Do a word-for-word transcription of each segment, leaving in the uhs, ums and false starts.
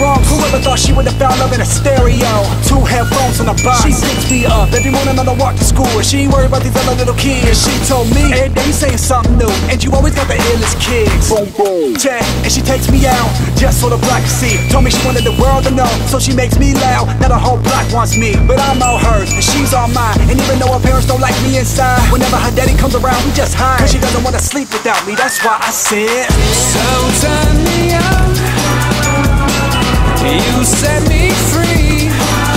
goosebumps. Whoever thought she would've found love in a stereo? Two headphones on the box. She picks me up every morning on the walk to school. She ain't worried about these other little kids. She told me every day you saying something new, and you always got the illest kicks. Boom boom. Yeah, and she takes me out just so the block can see. Told me she wanted the world to know, so she makes me loud. Now the whole block wants me, but I'm all hers and she's all mine. And even though her parents don't like me inside, whenever her daddy comes around, we just hide. Cause she doesn't wanna sleep without me. That's why I said, so turn me on. You set me free.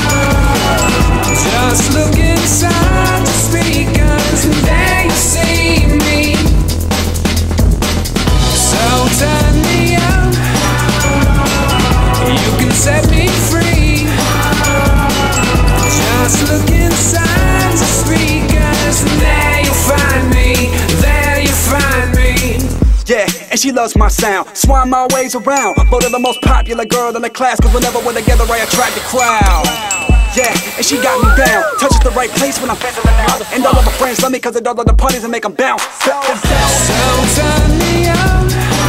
Just look inside the speakers and there you see me. So turn me on. You can set me free. Just look inside the speakers and there you find me. There you find me. yeah, and she loves my sound, so I'm always around. But the most popular girl in the class, cause whenever we're together I attract the crowd. Yeah, and she got me down, touches the right place when I'm fizzling out. And all of my friends love me cause they all of the parties and make them bounce. So, so turn me on.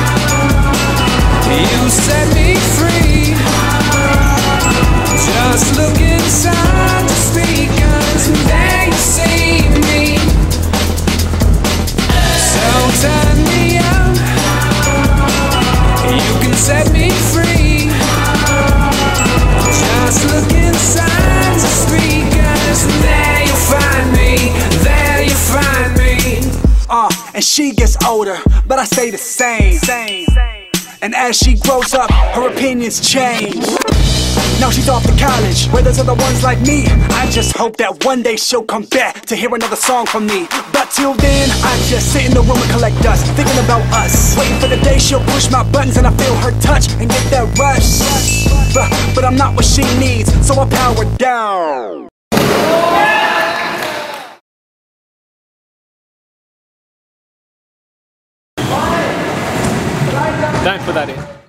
You set me free. Just look inside the speakers and there you see me. So turn me on. You can set me free. Just look inside the speakers and there you find me. There you find me. Uh, and she gets older, but I stay the same. And as she grows up, her opinions change. Now she's off to college, where there's other ones like me. I just hope that one day she'll come back to hear another song from me. But till then, I just sit in the room and collect dust, thinking about us, waiting for the day she'll push my buttons and I feel her touch and get that rush. But, but I'm not what she needs, so I power down. Don't put that in.